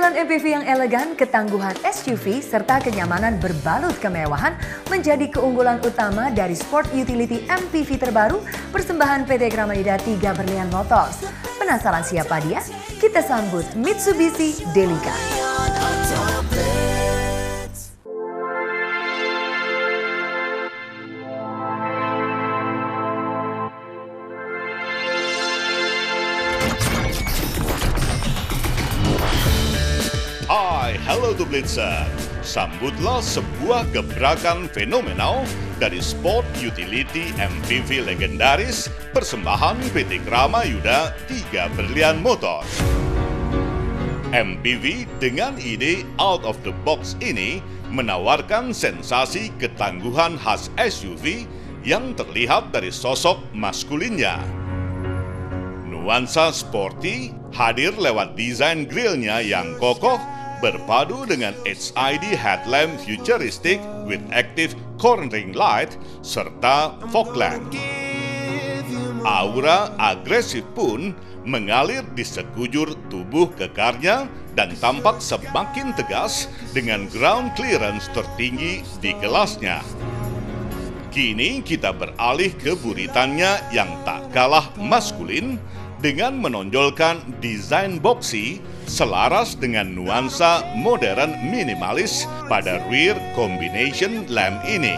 Tampilan MPV yang elegan, ketangguhan SUV, serta kenyamanan berbalut kemewahan menjadi keunggulan utama dari Sport Utility MPV terbaru persembahan PT Gramayuda 3 Berlian Motors. Penasaran siapa dia? Kita sambut Mitsubishi Delica. Hai, halo to Blitzer. Sambutlah sebuah gebrakan fenomenal dari Sport Utility MPV legendaris persembahan PT Gramayuda 3 Berlian Motors. MPV dengan ide out of the box ini menawarkan sensasi ketangguhan khas SUV yang terlihat dari sosok maskulinnya. Nuansa sporty hadir lewat desain grillnya yang kokoh berpadu dengan HID headlamp futuristic with active cornering light serta fog lamp. Aura agresif pun mengalir di sekujur tubuh kekarnya dan tampak semakin tegas dengan ground clearance tertinggi di kelasnya. Kini kita beralih ke buritannya yang tak kalah maskulin dengan menonjolkan desain boxy selaras dengan nuansa modern minimalis pada rear combination lamp ini.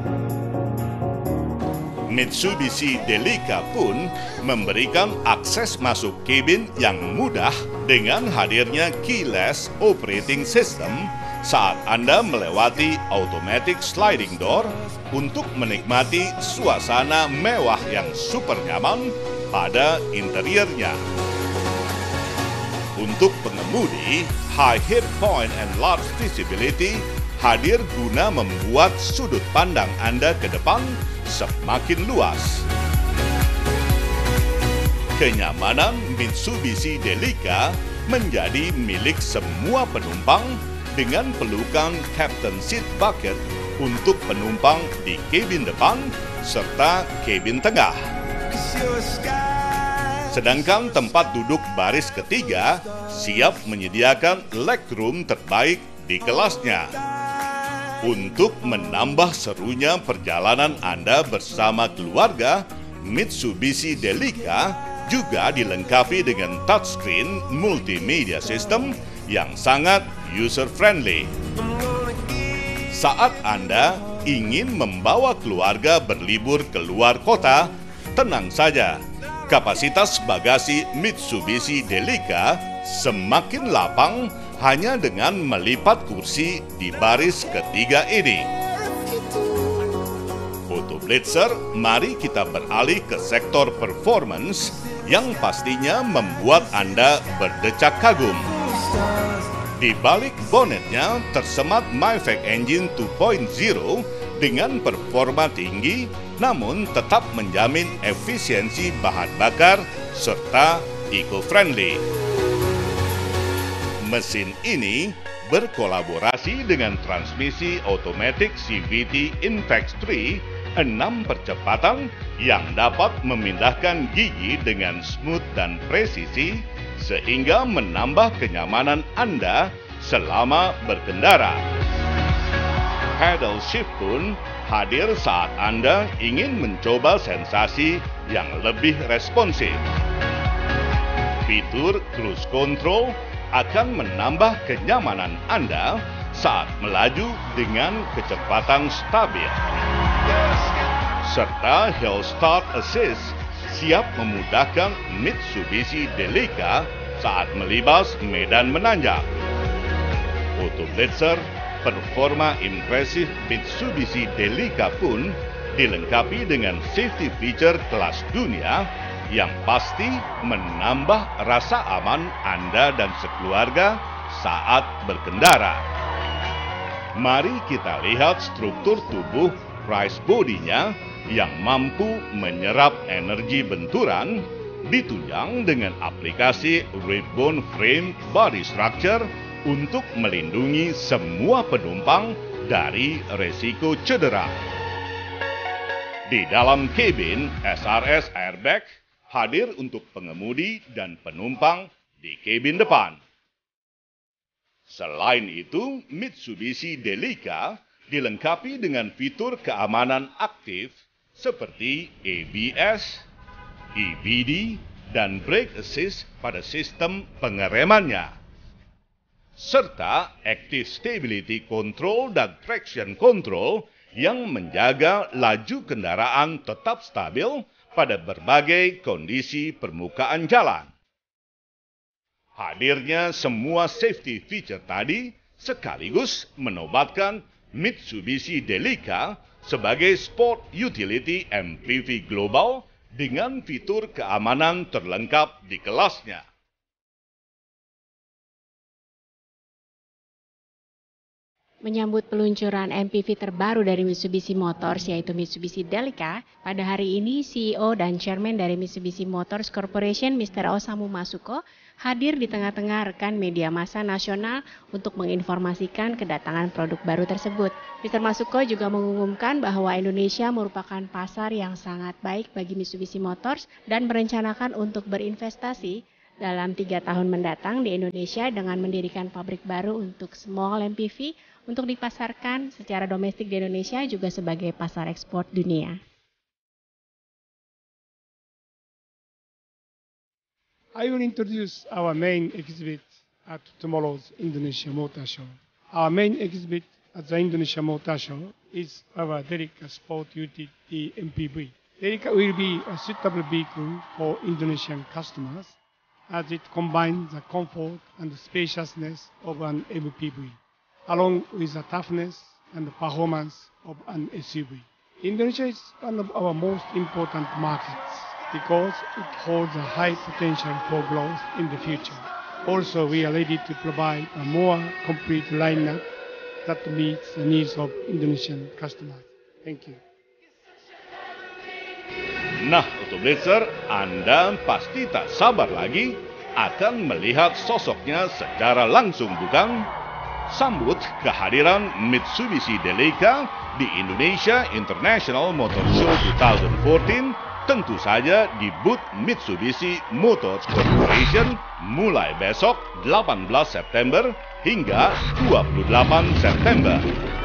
Mitsubishi Delica pun memberikan akses masuk kabin yang mudah dengan hadirnya keyless operating system saat Anda melewati automatic sliding door untuk menikmati suasana mewah yang super nyaman pada interiornya. Untuk pengemudi, high hip point and large visibility hadir guna membuat sudut pandang Anda ke depan semakin luas. Kenyamanan Mitsubishi Delica menjadi milik semua penumpang dengan pelukan Captain Seat Bucket untuk penumpang di kabin depan serta kabin tengah. Sedangkan tempat duduk baris ketiga siap menyediakan legroom terbaik di kelasnya. Untuk menambah serunya perjalanan Anda bersama keluarga, Mitsubishi Delica juga dilengkapi dengan touchscreen multimedia system yang sangat user-friendly. Saat Anda ingin membawa keluarga berlibur ke luar kota, tenang saja. Kapasitas bagasi Mitsubishi Delica semakin lapang hanya dengan melipat kursi di baris ketiga ini. Foto Blitzer, mari kita beralih ke sektor performance yang pastinya membuat Anda berdecak kagum. Di balik bonetnya tersemat Myfec Engine 2.0 dengan performa tinggi namun tetap menjamin efisiensi bahan bakar serta eco-friendly. Mesin ini berkolaborasi dengan transmisi otomatis CVT Invex 3 6 percepatan yang dapat memindahkan gigi dengan smooth dan presisi sehingga menambah kenyamanan Anda selama berkendara. Pedal shift pun hadir saat Anda ingin mencoba sensasi yang lebih responsif. Fitur cruise control akan menambah kenyamanan Anda saat melaju dengan kecepatan stabil. Serta Hill Start Assist siap memudahkan Mitsubishi Delica saat melibas medan menanjak. Foto Blitzer, performa impresif Mitsubishi Delica pun dilengkapi dengan safety feature kelas dunia yang pasti menambah rasa aman Anda dan sekeluarga saat berkendara. Mari kita lihat struktur tubuh race bodinya yang mampu menyerap energi benturan, ditunjang dengan aplikasi Ribbon Frame Body Structure untuk melindungi semua penumpang dari resiko cedera. Di dalam kabin, SRS airbag hadir untuk pengemudi dan penumpang di kabin depan. Selain itu, Mitsubishi Delica dilengkapi dengan fitur keamanan aktif seperti ABS, EBD, dan Brake Assist pada sistem pengeremannya, serta Active Stability Control dan Traction Control yang menjaga laju kendaraan tetap stabil pada berbagai kondisi permukaan jalan. Hadirnya semua safety feature tadi sekaligus menobatkan Mitsubishi Delica sebagai sport utility MPV global dengan fitur keamanan terlengkap di kelasnya. Menyambut peluncuran MPV terbaru dari Mitsubishi Motors yaitu Mitsubishi Delica, pada hari ini CEO dan Chairman dari Mitsubishi Motors Corporation Mr. Osamu Masuko hadir di tengah-tengah rekan media massa nasional untuk menginformasikan kedatangan produk baru tersebut. Mr. Masuko juga mengumumkan bahwa Indonesia merupakan pasar yang sangat baik bagi Mitsubishi Motors dan merencanakan untuk berinvestasi dalam 3 tahun mendatang di Indonesia dengan mendirikan pabrik baru untuk small MPV untuk dipasarkan secara domestik di Indonesia juga sebagai pasar ekspor dunia. I will introduce our main exhibit at tomorrow's Indonesia Motor Show. Our main exhibit at the Indonesia Motor Show is our Delica Sport Utility MPV. Delica will be a suitable vehicle for Indonesian customers as it combines the comfort and spaciousness of an MPV, along with the toughness and performance of an SUV. Indonesia is one of our most important markets because it holds a high potential for growth in the future. Also, we are ready to provide a more complete lineup that meets the needs of Indonesian customers. Thank you. Nah, untuk Blitzer, Anda pasti tak sabar lagi akan melihat sosoknya secara langsung, bukan? Sambut kehadiran Mitsubishi Delica di Indonesia International Motor Show 2014 tentu saja di booth Mitsubishi Motors Corporation mulai besok 18 September hingga 28 September.